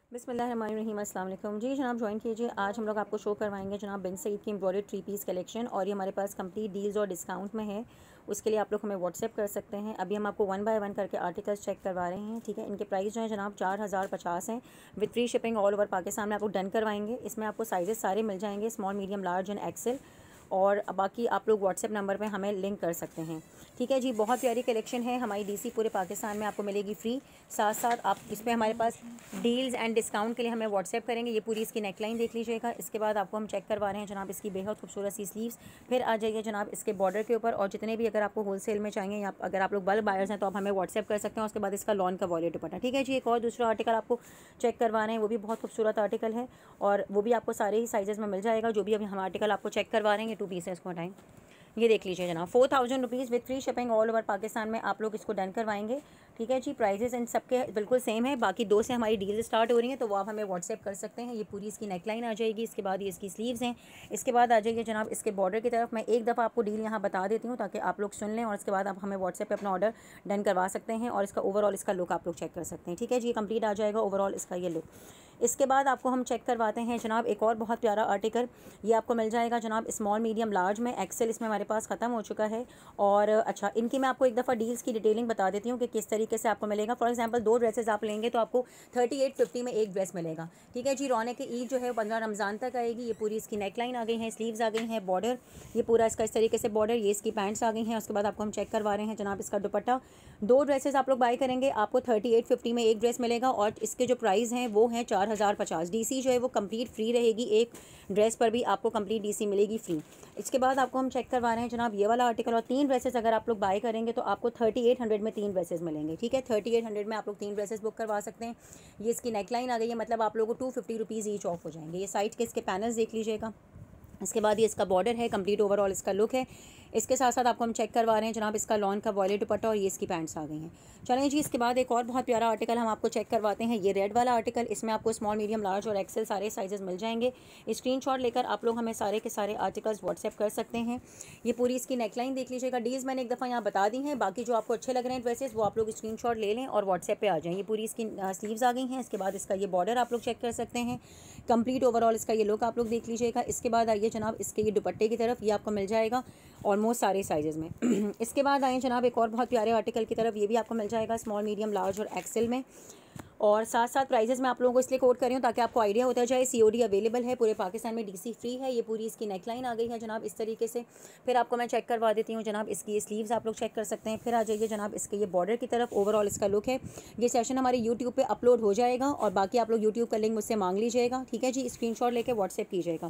बिस्मिल्लाहिर्रहमानिर्रहीम अस्सलाम वालेकुम जी जनाब ज्वाइन कीजिए। आज हम लोग आपको शो करवाएंगे जनाब बिन सईद की एम्ब्रॉयडरी 3 पीस कलेक्शन और ये हमारे पास कंप्लीट डील्स और डिस्काउंट में है। उसके लिए आप लोग हमें व्हाट्सएप कर सकते हैं। अभी हम आपको 1 बाय 1 करके आर्टिकल्स चेक करवा रहे हैं, ठीक है। इनके प्राइस जो है जनाब 4050 हैं with free shipping all over Pakistan में आपको डन करवाएंगे। इसमें आपको साइजेस सारे मिल जाएंगे, small medium large and XL, और बाकी आप लोग व्हाट्सएप नंबर पे हमें लिंक कर सकते हैं, ठीक है जी। बहुत प्यारी कलेक्शन है हमारी, डीसी पूरे पाकिस्तान में आपको मिलेगी फ्री। साथ साथ आप इसमें हमारे पास डील्स एंड डिस्काउंट के लिए हमें व्हाट्सएप करेंगे। ये पूरी इसकी नेकलाइन देख लीजिएगा। इसके बाद आपको हम चेक करवा रहे हैं जनाब इसकी बेहद खूबसूरत सी स्लीव्स। फिर आ जाइए जनाब इसके बॉर्डर के ऊपर, और जितने भी अगर आपको होलसेल में चाहिए या अगर आप लोग बल्क बायर्स हैं तो आप हमें व्हाट्सएप कर सकते हैं। उसके बाद इसका लॉन का वॉलेट दुपट्टा, ठीक है जी। एक और दूसरा आर्टिकल आपको चेक करवा रहे हैं, वो भी बहुत खूबसूरत आर्टिकल है और वो भी आपको सारे ही साइजेस में मिल जाएगा। जो भी अभी हम आर्टिकल आपको चेक करवा रहे हैं, ये 2 पीस है, इसको हटाएं। ये देख लीजिए जनाब 4000 rupees with free shipping all over Pakistan में आप लोग इसको डन करवाएंगे, ठीक है जी। प्राइजेस इन सबके बिल्कुल सेम है। बाकी 2 से हमारी डील स्टार्ट हो रही है तो वो आप हमें व्हाट्सएप कर सकते हैं। ये पूरी इसकी नेकलाइन आ जाएगी। इसके बाद ये इसकी स्लीव्स हैं। इसके बाद आ जाइए जनाब इसके बॉर्डर की तरफ। मैं एक दफ़ा आपको डील यहाँ बता देती हूँ ताकि आप लोग सुन लें, और इसके बाद आप हमें व्हाट्सएप पे अपना ऑर्डर डन करवा सकते हैं। और इसका ओवरऑल इसका लुक आप लोग चेक कर सकते हैं, ठीक है जी। कंप्लीट आ जाएगा ओवरऑल इसका ये लुक। इसके बाद आपको हम चेक करवाते हैं जनाब एक और बहुत प्यारा आर्टिकल। ये आपको मिल जाएगा जनाब स्मॉल मीडियम लार्ज में, एक्सेल इसमें हमारे पास ख़त्म हो चुका है। और अच्छा, इनकी मैं आपको एक दफ़ा डील्स की डिटेलिंग बता देती हूँ कि किस तरीके से आपको मिलेगा। फॉर एग्जांपल 2 ड्रेसेस आप लेंगे तो आपको 3850 में एक ड्रेस मिलेगा, ठीक है जी। रौनक ईद जो है 15 रमज़ान तक आएगी। ये पूरी इसकी नेकलाइन आ गई है, स्लीव्स आ गई हैं, बॉर्डर ये पूरा इसका इस तरीके से बॉर्डर, ये इसकी पैंट्स आ गई हैं। उसके बाद आपको हम चेक करवा रहे हैं जनाब इसका दुपट्टा। 2 ड्रेसेस आप लोग बाय करेंगे, आपको 3850 में एक ड्रेस मिलेगा और इसके जो प्राइस हैं वो हैं 4050। डीसी जो है वो कंप्लीट फ्री रहेगी, एक ड्रेस पर भी आपको कंप्लीट डीसी मिलेगी फ्री। इसके बाद आपको हम चेक करवा रहे हैं जनाब ये वाला आर्टिकल, और 3 ड्रेसेस अगर आप लोग बाय करेंगे तो आपको 3800 में 3 ड्रेसेस मिलेंगे, ठीक है। 3800 में आप लोग 3 ड्रेसेस बुक करवा सकते हैं। ये इसकी नेकलाइन आ गई है, मतलब आप लोगों को 250 रुपीज़ ईच ऑफ हो जाएंगे। ये साइड के इसके पैनल्स देख लीजिएगा। इसके बाद ये इसका बॉर्डर है, कंप्लीट ओवरऑल इसका लुक है। इसके साथ साथ आपको हम चेक करवा रहे हैं जनाब इसका लॉन का वॉलेट दुपट्टा, और ये इसकी पैंट्स आ गई हैं। चलें जी, इसके बाद एक और बहुत प्यारा आर्टिकल हम आपको चेक करवाते हैं। ये रेड वाला आर्टिकल, इसमें आपको स्मॉल मीडियम लार्ज और एक्सेल सारे साइजेस मिल जाएंगे। स्क्रीनशॉट लेकर आप लोग हमें सारे के सारे आर्टिकल्स व्हाट्सएप कर सकते हैं। ये पूरी इसकी नेकलाइन देख लीजिएगा। डील्स मैंने एक दफ़ा यहाँ बता दी हैं, बाकी जो आपको अच्छे लग रहे हैं ड्रेसेस वो आप लोग स्क्रीनशॉट ले लें और व्हाट्सएप पे आ जाएँ। ये पूरी इसकी स्लीव्स आ गई हैं। इसके बाद इसका ये बॉर्डर आप लोग चेक कर सकते हैं। कंप्लीट ओवरऑल इसका ये लुक आप लोग देख लीजिएगा। इसके बाद आइए जनाब इसके ये दुपट्टे की तरफ, ये आपको मिल जाएगा ऑलमोस्ट सारे साइजेज़ में। इसके बाद आए जनाब एक और बहुत प्यारे आर्टिकल की तरफ, ये भी आपको मिल जाएगा स्मॉल मीडियम लार्ज और एक्सेल में। और साथ साथ प्राइजेस मैं आप लोगों को इसलिए कोट कर रही हूँ ताकि आपको आइडिया होता जाए। सीओडी अवेलेबल है पूरे पाकिस्तान में, डीसी फ्री है। ये पूरी इसकी नेकलाइन आ गई है जनाब इस तरीके से। फिर आपको मैं चेक करवा देती हूँ जनाब इसकी ये स्लीव्स आप लोग चेक कर सकते हैं। फिर आ जाइए जनाब इसके ये बॉर्डर की तरफ, ओवरऑल इसका लुक है। ये सेशन हमारे यूट्यूब पर अपलोड हो जाएगा और बाकी आप लोग यूट्यूब का लिंक मुझसे मांग लीजिएगा, ठीक है जी। स्क्रीनशॉट लेकर व्हाट्सएप कीजिएगा।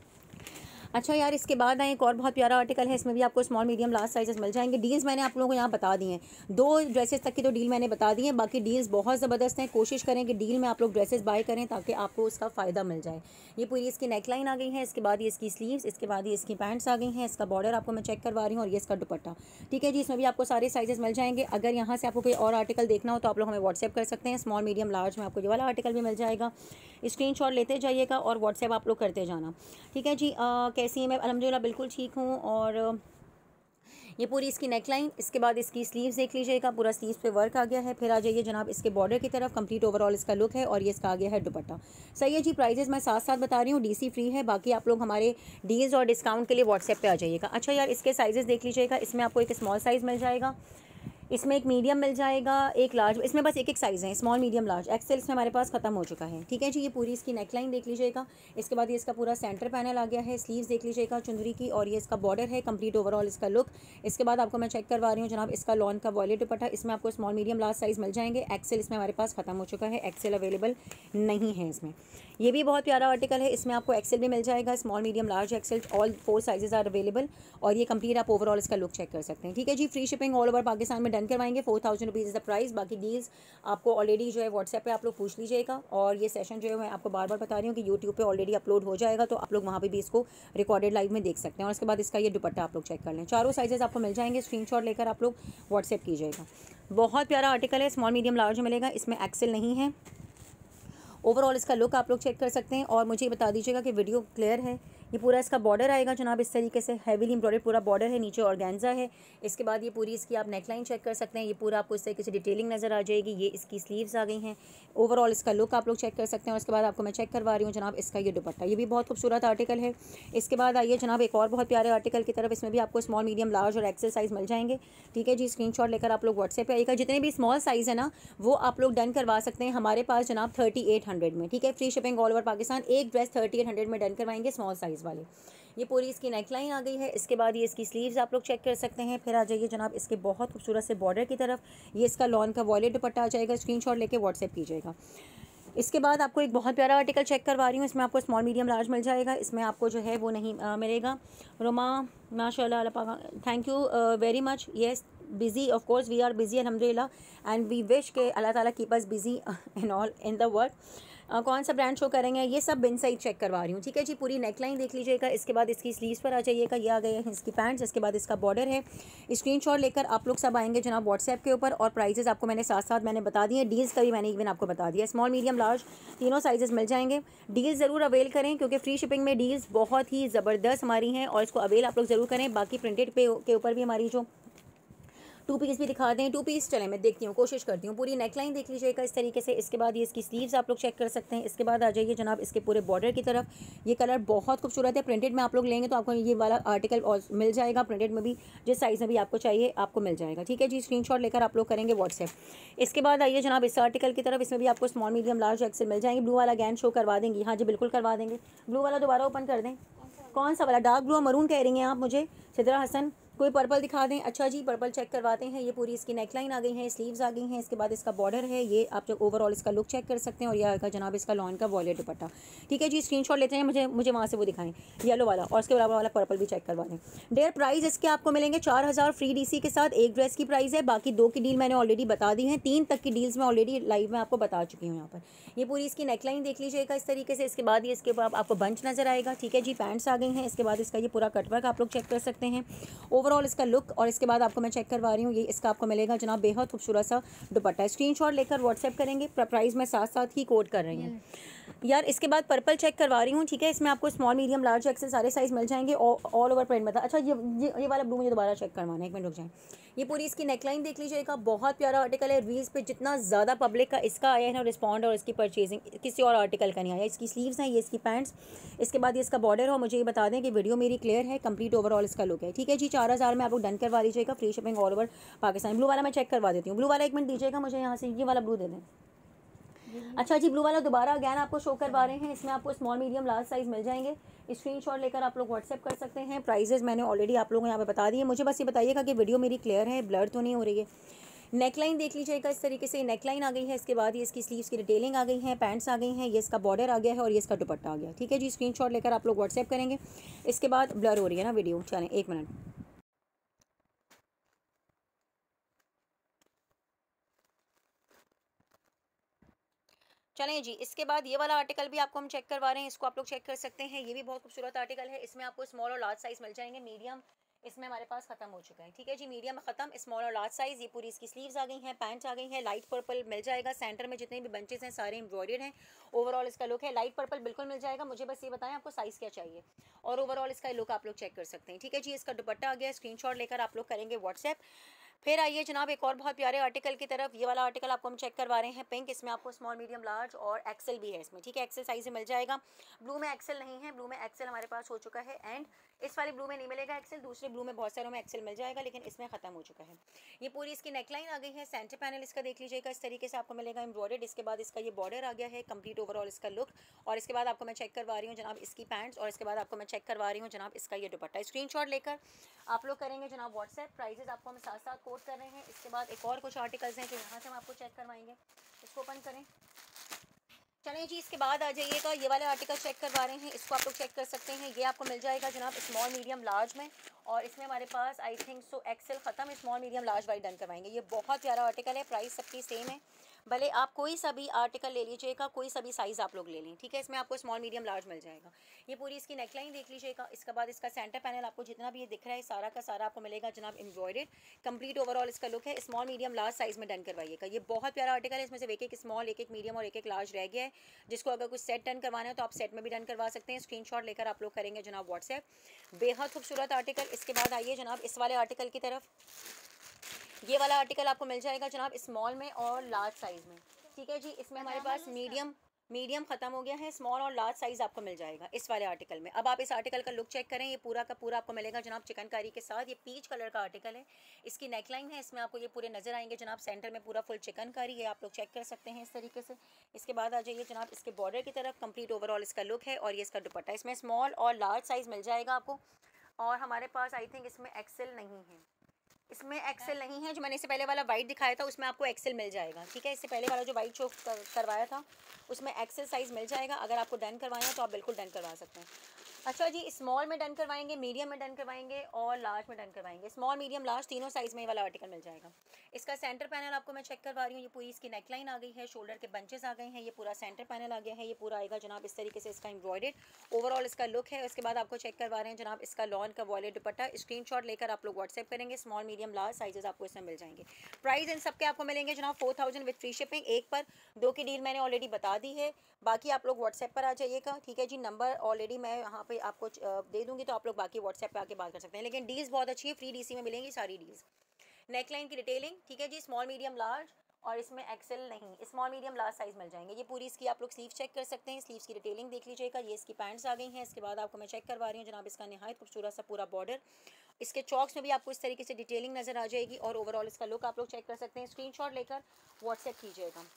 अच्छा यार, इसके बाद आए एक और बहुत प्यारा आर्टिकल है। इसमें भी आपको स्मॉल मीडियम लार्ज साइजेस मिल जाएंगे। डील्स मैंने आप लोगों को यहाँ बता दी हैं, 2 ड्रेसेस तक की तो डील मैंने बता दी है। बाकी डील्स बहुत ज़बरदस्त हैं। कोशिश करें कि डील में आप लोग ड्रेसेस बाय करें ताकि आपको उसका फ़ायदा मिल जाए। ये पूरी इसकी नेकलाइन आ गई है। इसके बाद ये इसकी स्लीव्स, इसके बाद ये इसकी पैंट्स आ गई हैं। इसका बॉर्डर आपको मैं चेक करवा रही हूँ, और ये इसका दुपट्टा, ठीक है जी। इसमें भी आपको सारे साइजेस मिल जाएंगे। अगर यहाँ से आपको कोई और आर्टिकल देखना हो तो आप लोग हमें व्हाट्सएप कर सकते हैं। स्मॉल मीडियम लार्ज में आपको ये वाला आर्टिकल भी मिल जाएगा। स्क्रीनशॉट लेते जाइएगा और व्हाट्सएप आप लोग करते जाना, ठीक है जी। कैसी है? मैं अल्हम्दुलिल्लाह बिल्कुल ठीक हूँ। और ये पूरी इसकी नेकलाइन, इसके बाद इसकी स्लीव्स देख लीजिएगा, पूरा स्लीव्स पे वर्क आ गया है। फिर आ जाइए जनाब इसके बॉर्डर की तरफ, कंप्लीट ओवरऑल इसका लुक है, और ये इसका आ गया है दुपट्टा। सही है जी। प्राइजेस मैं साथ साथ बता रही हूँ, डीसी फ्री है। बाकी आप लोग हमारे डील्स और डिस्काउंट के लिए व्हाट्सएप पे आ जाइएगा। अच्छा यार, इसके साइजेस देख लीजिएगा। इसमें आपको एक स्मॉल साइज़ मिल जाएगा, इसमें एक मीडियम मिल जाएगा, एक लार्ज। इसमें बस एक साइज़ है, स्मॉल मीडियम लार्ज। एक्सेल इसमें हमारे पास ख़त्म हो चुका है, ठीक है जी। ये पूरी इसकी नेकलाइन देख लीजिएगा। इसके बाद ये इसका पूरा सेंटर पैनल आ गया है। स्लीव्स देख लीजिएगा चुंदरी की, और ये इसका बॉर्डर है, कंप्लीट ओवरऑल इसका लुक। इसके बाद आपको मैं चेक करवा रही हूँ जनाब इसका लॉन का वॉलेट दुपट्टा। इसमें आपको स्मॉल मीडियम लार्ज साइज़ मिल जाएंगे। एक्सेल इसमें हमारे पास ख़त्म हो चुका है, एक्सेल अवेलेबल नहीं है इसमें। ये भी बहुत प्यारा आर्टिकल है। इसमें आपको एक्सेल भी मिल जाएगा, small medium large XL, all 4 sizes are available. और ये कंप्लीट आप ओवरऑल इसका लुक चेक कर सकते हैं, ठीक है जी। Free shipping all over Pakistan में डन करवाएंगे। 4000 रुपीज़ इज़ द प्राइस। बाकी डील्स आपको ऑलरेडी जो है व्हाट्सएप पे आप लोग पूछ लीजिएगा। और ये सेशन जो है मैं आपको बार बार बता रही हूँ कि यूट्यूब पे ऑलरेडी अपलोड हो जाएगा, तो आप लोग वहाँ पे भी इसको रिकॉर्डेड लाइव में देख सकते हैं। और उसके बाद इसका ये दुपट्टा आप लोग चेक कर लें। चारों साइजेस आपको मिल जाएंगे। स्क्रीनशॉट लेकर आप लोग व्हाट्सएप कीजिएगा। बहुत प्यारा आर्टिकल है, स्मॉल मीडियम लार्ज मिलेगा, इसमें एक्सेल नहीं है। ओवरऑल इसका लुक आप लोग चेक कर सकते हैं। और मुझे बता दीजिएगा कि वीडियो क्लियर है ये पूरा इसका बॉर्डर आएगा जनाब इस तरीके से, हैवीली एम्ब्रॉयडर्ड पूरा बॉर्डर है, नीचे ऑर्गेन्जा है। इसके बाद ये पूरी इसकी आप नेकलाइन चेक कर सकते हैं, ये पूरा आपको इस तरीके से डिटेलिंग नज़र आ जाएगी। ये इसकी स्लीव्स आ गई हैं, ओवरऑल इसका लुक आप लोग चेक कर सकते हैं। और उसके बाद आपको मैं चेक करवा रही हूँ जनाब इसका ये दुपट्टा, ये भी बहुत खूबसूरत आर्टिकल है। इसके बाद आइए जनाब एक और बहुत प्यारे आर्टिकल की तरफ, इसमें भी आपको स्मॉल, मीडियम, लार्ज और एक्सेल साइज़ मिल जाएंगे। ठीक है जी, स्क्रीनशॉट लेकर आप लोग व्हाट्सएप पे आइएगा। जितने भी स्मॉल साइज़ है ना वो आप लोग डन करवा सकते हैं हमारे पास जनाब 3800 में। ठीक है, free shipping all over Pakistan. एक ड्रेस 3800 में डन करवाएंगे स्मॉल साइज़ वाले। ये पूरी इसकी नेकलाइन आ गई है। इसके बाद ये इसकी स्लीव्स आप लोग चेक कर सकते हैं। फिर आ जाइए जनाब इसके बहुत खूबसूरत से बॉर्डर की तरफ, ये इसका लॉन का वॉयलेट दुपट्टा आ जाएगा। स्क्रीनशॉट लेके व्हाट्सएप कीजिएगा। इसके बाद आपको एक बहुत प्यारा आर्टिकल चेक करवा रही हूँ, इसमें आपको स्मॉल, मीडियम, लार्ज मिल जाएगा। इसमें आपको जो है वो नहीं मिलेगा। रोमा माशाल्लाह, thank you very much. Yes, busy, of course we are busy अल्हम्दुलिल्लाह, एंड वी विश के अल्लाह ताला keep us busy in all in the world. कौन सा ब्रांड शो करेंगे, ये सब बिन साइड चेक करवा रही हूँ। ठीक है जी, पूरी नेकलाइन देख लीजिएगा। इसके बाद इसकी स्लीव्स पर आ जाइएगा, ये आ गए हैं इसकी पैंट्स। इसके बाद इसका बॉर्डर है। स्क्रीनशॉट लेकर आप लोग सब आएंगे जनाब व्हाट्सएप के ऊपर, और प्राइजेस आपको मैंने साथ साथ मैंने बता दिए, डील्स का भी मैंने इवन आपको बता दिया। स्मॉल, मीडियम, लार्ज तीनों साइजेस मिल जाएंगे। डील ज़रूर अवेल करें क्योंकि फ्री शिपिंग में डील्स बहुत ही ज़बरदस्त हमारी हैं, और इसको अवेल आप लोग ज़रूर करें। बाकी प्रिंटेड पे के ऊपर भी हमारी जो 2 पीस भी दिखा दें, 2 पीस चले मैं देखती हूँ, कोशिश करती हूँ। पूरी नेकलाइन देख लीजिएगा इस तरीके से। इसके बाद ये इसकी स्लीव्स आप लोग चेक कर सकते हैं। इसके बाद आ जाइए जनाब इसके पूरे बॉर्डर की तरफ, ये कलर बहुत खूबसूरत है। प्रिंटेड में आप लोग लेंगे तो आपको ये वाला आर्टिकल मिल जाएगा, प्रिंटेड में भी जिस साइज़ में भी आपको चाहिए आपको मिल जाएगा। ठीक है जी, स्क्रीनशॉट लेकर आप लोग करेंगे व्हाट्सएप। इसके बाद आइए जनाब इस आर्टिकल की तरफ, इसमें भी आपको स्मॉल, मीडियम, लार्ज, एक्सेल मिल जाएंगे। ब्लू वाला गैन शो करवा देंगी, हाँ जी बिल्कुल करवा देंगे। ब्लू वाला दोबारा ओपन कर दें, कौन सा वाला, डार्क ब्लू और मरून कह रही हैं आप मुझे सिद्रा हसन, कोई पर्पल दिखा दें। अच्छा जी, पर्पल चेक करवाते हैं। ये पूरी इसकी नेकलाइन आ गई है, स्लीव्स आ गई हैं। इसके बाद इसका बॉर्डर है, ये आप जब ओवरऑल इसका लुक चेक कर सकते हैं। और यह आएगा जनाब इसका लॉन का वॉयलेट दुपट्टा। ठीक है जी, स्क्रीनशॉट लेते हैं, मुझे वहाँ से वो दिखाएं येलो वाला, और इसके बराबर वाला पर्पल भी चेक करवा दें। डेयर प्राइस इसके आपको मिलेंगे 4000 फ्री डीसी के साथ। एक ड्रेस की प्राइस है, बाकी 2 की डील मैंने ऑलरेडी बता दी है, 3 तक की डील्स मैं ऑलरेडी लाइव में आपको बता चुकी हूँ यहाँ पर। ये पूरी इसकी नेकलाइन देख लीजिएगा इस तरीके से। इसके बाद ये इसके बाद आपको बंच नज़र आएगा। ठीक है जी, पैंट्स आ गई हैं। इसके बाद इसका ये पूरा कटवर्क आप लोग चेक कर सकते हैं, ओवरऑल इसका लुक। और इसके बाद आपको मैं चेक करवा रही हूँ, ये इसका आपको मिलेगा जनाब बेहद खूबसूरत सा दुपट्टा। स्क्रीनशॉट लेकर व्हाट्सएप करेंगे, प्राइस में साथ साथ ही कोड कर रही हूँ यार। इसके बाद पर्पल चेक करवा रही हूँ। ठीक है, इसमें आपको स्मॉल, मीडियम, लार्ज, एक्सेल सारे साइज मिल जाएंगे, ऑल ओवर प्रिंट में था। अच्छा ये वाला ब्लू मुझे दोबारा चेक करवाना है, एक मिनट रुक जाए। ये पूरी इसकी नेकलाइन देख लीजिएगा, बहुत प्यारा आर्टिकल है। रील्स पे जितना ज़्यादा पब्लिक का इसका आया है ना रिस्पॉन्ड, और इसकी परचेजिंग किसी और आर्टिकल का नहीं आया। इसकी स्लीव्स हैं, ये इसकी पैंट्स। इसके बाद ये इसका बॉर्डर हो। मुझे ये बता दें कि वीडियो मेरी क्लियर है, कंप्लीट ओवरऑल इसका लुक है। ठीक है जी, 4000 में आप लोग डन करवा लीजिएगा, free shipping all over Pakistan. Blue वाला मैं चेक करवा देती हूँ, ब्लू वाला एक मिनट दीजिएगा मुझे, यहाँ से ये वाला ब्लू दे दें। अच्छा जी, ब्लू वाला दोबारा अगैन आपको शो करवा रहे हैं। इसमें आपको स्मॉल, मीडियम, लार्ज साइज़ मिल जाएंगे। स्क्रीनशॉट लेकर आप लोग व्हाट्सएप कर सकते हैं। प्राइजेस मैंने ऑलरेडी आप लोगों को यहाँ पे बता दिए। मुझे बस ये बताइएगा कि वीडियो मेरी क्लियर है, ब्लर तो नहीं हो रही है। नेकलाइन देख लीजिएगा इस तरीके से, नेकलाइन आ गई है। इसके बाद ये इसकी स्लीव्स की डिटेलिंग आ गई है, पैंट्स आ गई हैं, ये इसका बॉर्डर आ गया है, और ये इसका दुपट्टा आ गया। ठीक है जी, स्क्रीनशॉट लेकर आप लोग व्हाट्सएप करेंगे। इसके बाद ब्लर हो रही है ना वीडियो, चलें एक मिनट। चलें जी, इसके बाद ये वाला आर्टिकल भी आपको हम चेक करवा रहे हैं, इसको आप लोग चेक कर सकते हैं। ये भी बहुत खूबसूरत आर्टिकल है। इसमें आपको स्मॉल और लार्ज साइज़ मिल जाएंगे। मीडियम इसमें हमारे पास खत्म हो चुका है। ठीक है जी, मीडियम खत्म, स्मॉल और लार्ज साइज़। ये पूरी इसकी स्लीव्स आ गई हैं, पैंट्स आ गई हैं। लाइट पर्पल मिल जाएगा, सेंटर में जितने भी बंचेस हैं सारे एम्ब्रॉयडर्ड हैं। ओवरऑल इसका लुक है, लाइट पर्पल बिल्कुल मिल जाएगा। मुझे बस ये बताएं आपको साइज़ क्या चाहिए, और ओवरऑल इसका लुक आप लोग चेक कर सकते हैं। ठीक है जी, इसका दुपट्टा आ गया। स्क्रीनशॉट लेकर आप लोग करेंगे व्हाट्सएप। फिर आइए जनाब एक और बहुत प्यारे आर्टिकल की तरफ। ये वाला आर्टिकल आपको हम चेक करवा रहे हैं, पिंक। इसमें आपको स्मॉल, मीडियम, लार्ज और एक्सेल भी है इसमें। ठीक है, एक्सेल साइज मिल जाएगा। ब्लू में एक्सेल नहीं है, ब्लू में एक्सेल हमारे पास हो चुका है, एंड इस वाले ब्लू में नहीं मिलेगा एक्सेल। दूसरे ब्लू में बहुत सारों में एक्सेल मिल जाएगा, लेकिन इसमें खत्म हो चुका है। ये पूरी इसकी नेकलाइन आ गई है। सेंटर पैनल इसका देख लीजिएगा इस तरीके से आपको मिलेगा एम्ब्रॉयडर्ड। इसके बाद इसका ये बॉर्डर आ गया है, कंप्लीट ओवरऑल इसका लुक। और इसके बाद आपको मैं चेक करवा रही हूँ जनाब इसकी पैंट्स, और इसके बाद आपको मैं चेक करवा रही हूँ जनाब इसका ये दुपट्टा। स्क्रीनशॉट लेकर आप लोग करेंगे जनाब व्हाट्सएप। प्राइजेस आपको हम साथ साथ कोट कर रहे हैं। इसके बाद एक और कुछ आर्टिकल्स हैं जो यहाँ से हम आपको चेक करवाएंगे। इसको ओपन करें। चलें जी, इसके बाद आ जाइएगा, ये वाले आर्टिकल चेक करवा रहे हैं, इसको आप लोग चेक कर सकते हैं। ये आपको मिल जाएगा जनाब स्मॉल, मीडियम, लार्ज में, और इसमें हमारे पास आई थिंक सो एक्सेल ख़त्म, small, medium, large wide done करवाएंगे। ये बहुत प्यारा आर्टिकल है, प्राइस सबकी सेम है। भले आप कोई सा भी आर्टिकल ले लीजिएगा, कोई सा भी साइज़ आप लोग ले लें, ठीक है। इसमें आपको स्मॉल मीडियम लार्ज मिल जाएगा। ये पूरी इसकी नेकलाइन देख लीजिएगा। इसके बाद इसका सेंटर पैनल आपको जितना भी ये दिख रहा है सारा का सारा आपको मिलेगा जनाब एम्ब्रॉयडेड। कंप्लीट ओवरऑल इसका लुक है। स्मॉल मीडियम लार्ज साइज़ में डन करवाइएगा। ये बहुत प्यारा आर्टिकल है। इसमें से एक एक स्मॉल, एक एक मीडियम और एक एक लार्ज रह गया है। जिसको अगर कुछ सेट डन करवाना है तो आप सेट में भी डन करवा सकते हैं। स्क्रीनशॉट लेकर आप लोग करेंगे जनाब व्हाट्सएप। बेहद खूबसूरत आर्टिकल। इसके बाद आइए जनाब इस वाले आर्टिकल की तरफ। ये वाला आर्टिकल आपको मिल जाएगा जनाब स्मॉल में और लार्ज साइज़ में, ठीक है जी। इसमें हमारे पास मीडियम ख़त्म हो गया है, स्मॉल और लार्ज साइज़ आपको मिल जाएगा इस वाले आर्टिकल में। अब आप इस आर्टिकल का लुक चेक करें। ये पूरा का पूरा आपको मिलेगा जनाब चिकनकारी के साथ। ये पीच कलर का आर्टिकल है। इसकी नेकलाइन है, इसमें आपको ये पूरे नज़र आएंगे जनाब। सेंटर में पूरा फुल चिकनकारी है, आप लोग चेक कर सकते हैं इस तरीके से। इसके बाद आ जाइए जनाब इसके बॉर्डर की तरफ। कंप्लीट ओवरऑल इसका लुक है और ये इसका दुपट्टा। इसमें स्मॉल और लार्ज साइज़ मिल जाएगा आपको। और हमारे पास आई थिंक इसमें एक्सेल नहीं है। इसमें एक्सेल नहीं है। जो मैंने इससे पहले वाला वाइट दिखाया था उसमें आपको एक्सेल मिल जाएगा, ठीक है। इससे पहले वाला जो वाइट शो करवाया था उसमें एक्सेल साइज़ मिल जाएगा। अगर आपको डन करवाना है तो आप बिल्कुल डन करवा सकते हैं। अच्छा जी, स्मॉल में डन करवाएंगे, मीडियम में डन करवाएंगे और लार्ज में डन करवाएंगे। स्मॉल, मीडियम, लार्ज तीनों साइज़ में ये वाला आर्टिकल मिल जाएगा। इसका सेंटर पैनल आपको मैं चेक करवा रही हूँ। ये पूरी इसकी नेकलाइन आ गई है, शोल्डर के बंचेस आ गए हैं, ये पूरा सेंटर पैनल आ गया है। ये पूरा आएगा जनाब इस तरीके से इसका एम्ब्रॉयडेड ओवरऑल इसका लुक है। उसके बाद आपको चेक करवा रहे हैं जनाब इसका लॉन का वॉलेट दुपट्टा। स्क्रीनशॉट लेकर आप लोग व्हाट्सएप करेंगे। स्मॉल, मीडियम, लार्ज साइजेस आपको इसमें मिल जाएंगे। प्राइस इन सब के आपको मिलेंगे जनाब 4000 विद फ्री शिपिंग। एक पर दो की डील मैंने ऑलरेडी बता दी है। बाकी आप लोग व्हाट्सएप पर आ जाइएगा, ठीक है जी। नंबर ऑलरेडी मैं यहाँ पे आपको दे दूँगी तो आप लोग बाकी व्हाट्सएप पे आके बात कर सकते हैं। लेकिन डील्स बहुत अच्छी है, फ्री डीसी में मिलेंगी सारी डील्स। नेकलाइन की डिटेलिंग, ठीक है जी। स्मॉल, मीडियम, लार्ज और इसमें एक्सेल नहीं, स्मॉल, मीडियम, लार्ज साइज़ मिल जाएंगे। ये पूरी इसकी आप लोग स्लीव चेक कर सकते हैं। स्लीव्स की डिटेलिंग देख लीजिएगा। ये इसकी पैंट्स आ गई हैं। इसके बाद आपको मैं चेक करवा रही हूँ जनाब इसका निहायत खूबसूरत सा पूरा बॉर्डर। इसके चॉक्स में भी आपको इस तरीके से डिटेलिंग नज़र आ जाएगी और ओवरऑल इसका लुक आप लोग चेक कर सकते हैं। स्क्रीनशॉट लेकर व्हाट्सएप कीजिएगा।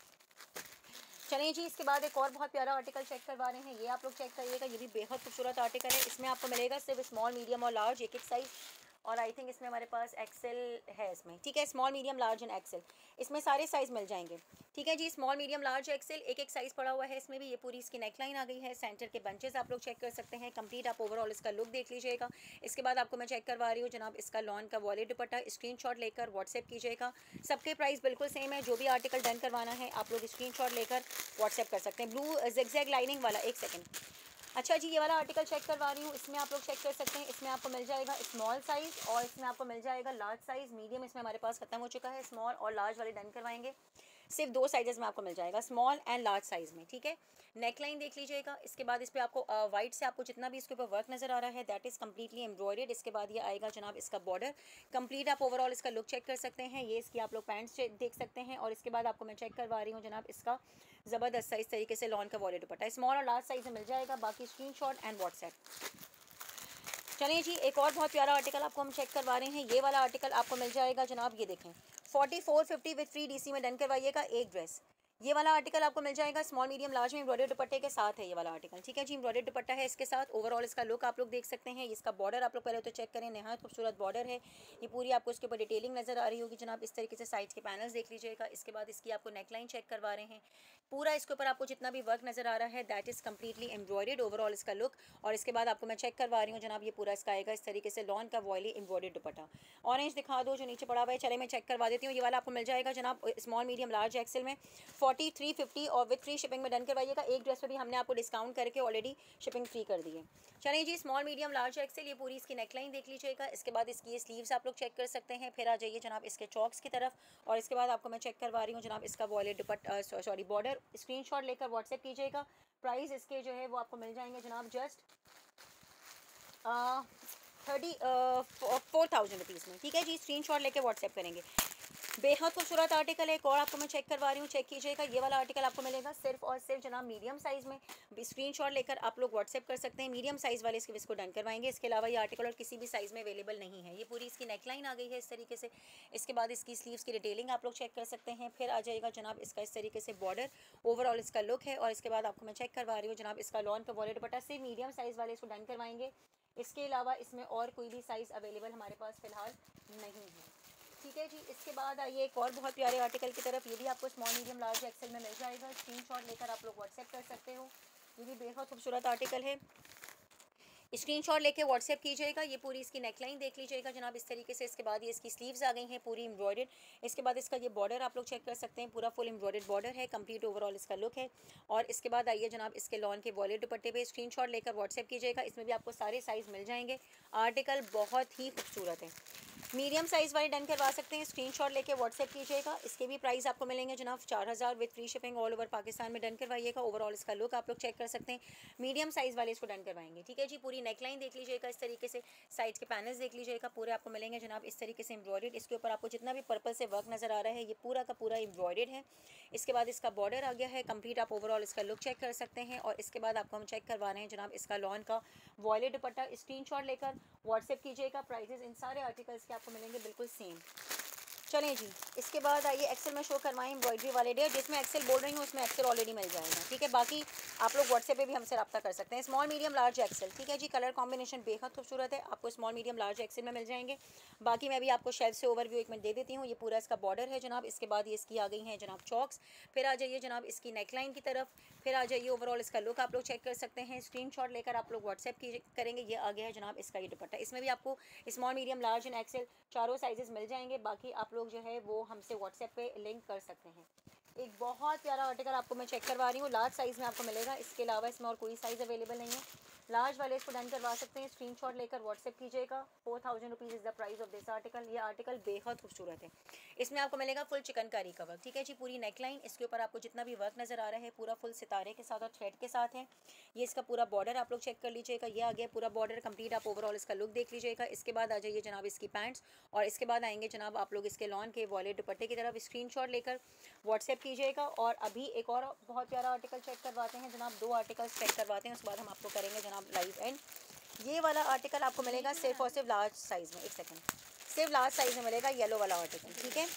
चलिए जी, इसके बाद एक और बहुत प्यारा आर्टिकल चेक करवा रहे हैं। ये आप लोग चेक करिएगा। ये भी बेहद खूबसूरत आर्टिकल है। इसमें आपको मिलेगा सिर्फ स्मॉल, मीडियम और लार्ज एक एक साइज़। और आई थिंक इसमें हमारे पास एक्सेल है इसमें, ठीक है। Small, medium, large and XL इसमें सारे साइज़ मिल जाएंगे, ठीक है जी। स्मॉल, मीडियम, लार्ज, एक्सेल एक एक साइज़ पड़ा हुआ है इसमें भी। ये पूरी इसकी नेकलाइन आ गई है। सेंटर के बंचेस आप लोग चेक कर सकते हैं। कंप्लीट आप ओवरऑल इसका लुक देख लीजिएगा। इसके बाद आपको मैं चेक करवा रही हूँ जनाब इसका लॉन का वॉलेट दुपट्टा। स्क्रीनशॉट लेकर व्हाट्सएप कीजिएगा। सबके प्राइस बिल्कुल सेम है। जो भी आर्टिकल डन करवाना है आप लोग स्क्रीनशॉट लेकर व्हाट्सएप कर सकते हैं। ब्लू जिगजैग लाइनिंग वाला, एक सेकेंड। अच्छा जी, ये वाला आर्टिकल चेक करवा रही हूँ। इसमें आप लोग चेक कर सकते हैं। इसमें आपको मिल जाएगा स्मॉल साइज़ और इसमें आपको मिल जाएगा लार्ज साइज़। मीडियम इसमें हमारे पास खत्म हो चुका है। स्मॉल और लार्ज वाले डन करवाएंगे। सिर्फ दो साइजेस में आपको मिल जाएगा, स्मॉल एंड लार्ज साइज़ में, ठीक है। नेकलाइन देख लीजिएगा। इसके बाद इस पर आपको वाइट से आपको जितना भी इसके ऊपर वर्क नज़र आ रहा है दैट इज़ कम्प्लीटली एम्ब्रॉयडेड। इसके बाद ये आएगा जनाब इसका बॉर्डर। कंप्लीट आप ओवरऑल इसका लुक चेक कर सकते हैं। ये इसकी आप लोग पैंट्स देख सकते हैं। और इसके बाद आपको मैं चेक करवा रही हूँ जनाब इसका ज़बरदस्त साइज़ तरीके से लॉन का वॉलेट दुपट्टा। स्मॉल और लार्ज साइज़ में मिल जाएगा। बाकी स्क्रीनशॉट एंड व्हाट्सएप। चलिए जी, एक और बहुत प्यारा आर्टिकल आपको हम चेक करवा रहे हैं। ये वाला आर्टिकल आपको मिल जाएगा जनाब, ये देखें 4450 विद फ्री डीसी में डन करवाइएगा एक ड्रेस। ये वाला आर्टिकल आपको मिल जाएगा स्मॉल, मीडियम, लार्ज में एम्ब्रॉयडरी दुपट्टे के साथ है ये वाला आर्टिकल, ठीक है जी। एम्ब्रॉयडरी दुपट्टा है इसके साथ। ओवरऑल इसका लुक आप लोग देख सकते हैं। इसका बॉर्डर आप लोग पहले तो चेक करें, नहायत खूबसूरत बॉर्डर है। ये पूरी आपको इसके ऊपर डिटेलिंग नजर आ रही होगी जनाब। इस तरीके से साइड के पैनल्स देख लीजिएगा। इसके बाद इसकी आपको नेकलाइन चेक करवा रहे हैं। पूरा इसके ऊपर आपको जितना भी वर्क नजर आ रहा है that is completely embroidered overall इसका लुक। और इसके बाद आपको मैं चेक करवा रही हूँ जनाब, ये पूरा इसका आएगा इस तरीके से लॉन का वॉयली एम्ब्रॉयडर्ड दुपट्टा। ऑरेंज दिखा दो जो नीचे पड़ा हुआ है। चले मैं चेक करवा देती हूँ। ये वाला आपको मिल जाएगा जनाब स्मॉल, मीडियम, लार्ज, एक्सेल में 4350 और विद फ्री शिपिंग में डन करवाइएगा। एक ड्रेस पे भी हमने आपको डिस्काउंट करके ऑलरेडी शिपिंग फ्री कर दी है। चलिए जी, स्मॉल, मीडियम, लार्ज, एक्सेल ये पूरी इसकी नेकलाइन देख लीजिएगा। इसके बाद इसकी ये स्लीव्स आप लोग चेक कर सकते हैं। फिर आ जाइए जनाब इसके चॉक्स की तरफ। और इसके बाद आपको मैं चेक करवा रही हूँ जनाब इसका वॉलेट दुपट्टा, सॉरी बॉर्डर। स्क्रीनशॉट लेकर व्हाट्सएप कीजिएगा। प्राइस इसके जो है वो आपको मिल जाएंगे जनाब जस्ट 4000 रुपीज़ में, ठीक है जी। स्क्रीनशॉट लेके व्हाट्सएप करेंगे। बेहद खूबसूरत आर्टिकल है। एक और आपको मैं चेक करवा रही हूँ, चेक कीजिएगा। ये वाला आर्टिकल आपको मिलेगा सिर्फ और सिर्फ जनाब मीडियम साइज़ में। स्क्रीनशॉट लेकर आप लोग व्हाट्सएप कर सकते हैं। मीडियम साइज़ वाले इसको डन करवाएंगे। इसके अलावा ये आर्टिकल और किसी भी साइज़ में अवेलेबल नहीं है। ये पूरी इसकी नेकलाइन आ गई है इस तरीके से। इसके बाद इसकी स्लीव्स की डिटेलिंग आप लोग चेक कर सकते हैं। फिर आ जाएगा जनाब इसका इस तरीके से बॉर्डर। ओवरऑल इसका लुक है। और इसके बाद आपको मैं चेक करवा रही हूँ जनाब इसका लॉन का वॉलेट दुपट्टा। सिर्फ मीडियम साइज़ वाले इसको डन करवाएंगे। इसके अलावा इसमें और कोई भी साइज़ अवेलेबल हमारे पास फ़िलहाल नहीं है, ठीक है जी। इसके बाद आइए एक और बहुत प्यारे आर्टिकल की तरफ। ये भी आपको स्मॉल, मीडियम, लार्ज, एक्सेल में मिल जाएगा। स्क्रीनशॉट लेकर आप लोग व्हाट्सएप कर सकते हो। ये भी बेहद खूबसूरत आर्टिकल है। स्क्रीनशॉट लेके व्हाट्सएप कीजिएगा। ये पूरी इसकी नेकलाइन देख लीजिएगा जनाब इस तरीके से। इसके बाद ये इसकी स्लीव्स आ गई हैं पूरी एम्ब्रॉयडर्ड। इसके बाद इसका ये बॉर्डर आप लोग चेक कर सकते हैं, पूरा फुल एम्ब्रॉयडर्ड बॉर्डर है, कंप्लीट ओवरऑल इसका लुक है। और इसके बाद आइए जनाब इसके लॉन के वॉलेट दुपट्टे पे स्क्रीनशॉट लेकर व्हाट्सएप कीजिएगा। इसमें भी आपको सारे साइज़ मिल जाएंगे। आर्टिकल बहुत ही खूबसूरत है। मीडियम साइज़ वाले डन करवा सकते हैं, स्क्रीनशॉट लेके व्हाट्सएप कीजिएगा। इसके भी प्राइस आपको मिलेंगे जनाब 4000 with free shipping all over Pakistan में। डन करवाइएगा। ओवरऑल इसका लुक आप लोग चेक कर सकते हैं। मीडियम साइज़ वाले इसको डन करवाएंगे, ठीक है जी। पूरी नेकलाइन देख लीजिएगा इस तरीके से, साइड के पैनल्स देख लीजिएगा, पूरे आपको मिलेंगे जनाब इस तरीके से एम्ब्रॉयडर्ड। इसके ऊपर आपको जितना भी पर्पल से वर्क नज़र आ रहा है ये पूरा का पूरा एम्ब्रॉयडर्ड है। इसके बाद इसका बॉर्डर आ गया है कंप्लीट, आप ओवरऑल इसका लुक चेक कर सकते हैं। और इसके बाद आपको हम चेक करवा रहे हैं जनाब इसका लॉन का वॉयलेट दुपट्टा। स्क्रीनशॉट लेकर व्हाट्सएप कीजिएगा। प्राइजेस इन सारे आर्टिकल्स के आपको मिलेंगे बिल्कुल सेम। चलें जी, इसके बाद आइए एक्सेल में शो करवाएं एम्ब्रॉयडरी वाले डेट। जिसमें एक्सेल बोल रही हूँ उसमें एक्सेल ऑलरेडी मिल जाएगा, ठीक है। बाकी आप लोग व्हाट्सएप पे भी हमसे रब्ता कर सकते हैं। स्मॉल मीडियम लार्ज एक्सेल, ठीक है जी। कलर कॉम्बिनेशन बेहद खूबसूरत है, आपको स्मॉल मीडियम लार्ज एक्सेल में मिल जाएंगे। बाकी मैं भी आपको शेल्फ से ओवरव्यू एक मिनट दे देती हूँ। ये पूरा इसका बॉर्डर है जनाब। इसके बाद ये इसकी आ गई हैं जनाब चॉक्स। फिर आ जाइए जनाब इसकी नेकलाइन की तरफ। फिर आ जाइए ओवरऑल इसका लुक आप लोग चेक कर सकते हैं। स्क्रीनशॉट लेकर आप लोग व्हाट्सएप करेंगे। ये आ गया है जनाब इसका ये दुपट्टा। इसमें भी आपको small medium large and XL चारों साइजेस मिल जाएंगे। बाकी आप लोग जो है वो हमसे व्हाट्सएप पे लिंक कर सकते हैं। एक बहुत प्यारा आर्टिकल आपको मैं चेक करवा रही हूँ, लार्ज साइज़ में आपको मिलेगा। इसके अलावा इसमें और कोई साइज़ अवेलेबल नहीं है। लार्ज वाले इसको डन करवा सकते हैं, स्क्रीनशॉट लेकर व्हाट्सएप कीजिएगा। 4000 rupees is the price of this article. ये आर्टिकल बेहद खूबसूरत है। इसमें आपको मिलेगा फुल चिकनकारी का वर्क, ठीक है जी। पूरी नेकलाइन, इसके ऊपर आपको जितना भी वर्क नज़र आ रहा है पूरा फुल सितारे के साथ और थ्रेड के साथ है। ये इसका पूरा बॉर्डर आप लोग चेक कर लीजिएगा। ये आ गया पूरा बॉर्डर कंप्लीट, आप ओवरऑल इसका लुक देख लीजिएगा। इसके बाद आ जाइए जनाब इसकी पैंट्स। और इसके बाद आएंगे जनाब आप लोग इसके लॉन के वॉलेट दुपट्टे की तरफ। स्क्रीनशॉट लेकर व्हाट्सएप कीजिएगा। और अभी एक और बहुत प्यारा आर्टिकल चेक करवाते हैं जनाब। 2 आर्टिकल्स चेक करवाते हैं, उसके बाद हम आपको करेंगे जनाब लाइव एंड। ये वाला आर्टिकल आपको मिलेगा सिर्फ और सिर्फ लार्ज साइज़ में। एक सेकंड, सिर्फ लार्ज साइज़ में मिलेगा येलो वाला आर्टिकल, ठीक है।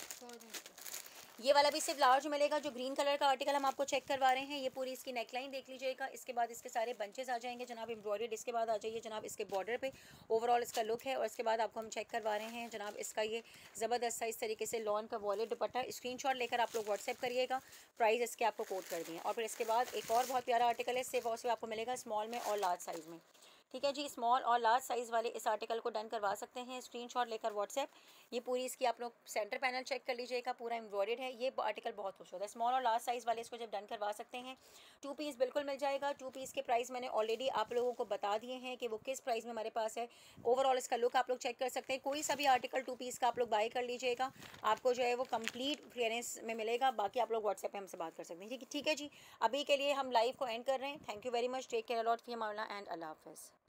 ये वाला भी सिर्फ लार्ज मिलेगा। जो ग्रीन कलर का आर्टिकल हम आपको चेक करवा रहे हैं, ये पूरी इसकी नेकलाइन देख लीजिएगा। इसके बाद इसके सारे बंचेस आ जाएंगे जनाब एम्ब्रॉयडर्ड। इसके बाद आ जाइए जनाब इसके बॉर्डर पे, ओवरऑल इसका लुक है। और इसके बाद आपको हम चेक करवा रहे हैं जनाब इसका ये ज़बरदस्त सा इस तरीके से लॉन का वॉलेट दुपट्टा। स्क्रीनशॉट लेकर आप लोग व्हाट्सएप करिएगा, प्राइस इसके आपको कोट कर दिए। और फिर इसके बाद एक और बहुत प्यारा आर्टिकल है, सिर्फ और सिर्फ आपको मिलेगा स्मॉल में और लार्ज साइज़ में, ठीक है जी। स्मॉल और लार्ज साइज़ वाले इस आर्टिकल को डन करवा सकते हैं, स्क्रीनशॉट लेकर व्हाट्सएप। ये पूरी इसकी आप लोग सेंटर पैनल चेक कर लीजिएगा, पूरा एम्ब्रॉयडर्ड है। ये आर्टिकल बहुत खूबसूरत है। स्मॉल और लार्ज साइज़ वाले इसको जब डन करवा सकते हैं, 2 पीस बिल्कुल मिल जाएगा। 2 पीस के प्राइस मैंने ऑलरेडी आप लोगों को बता दिए हैं कि वो किस प्राइस में हमारे पास है। ओवरऑल इसका लुक आप लोग चेक कर सकते हैं। कोई सा भी आर्टिकल 2 पीस का आप लोग बाय कर लीजिएगा, आपको जो है वो कंप्लीट क्लियरेंस में मिलेगा। बाकी आप लोग व्हाट्सएप पे हमसे बात कर सकते हैं, ठीक है जी। अभी के लिए हम लाइव को एंड कर रहे हैं। Thank you very much, take care a lot, फी अमान अल्लाह एंड अल्लाह हाफ़िज़।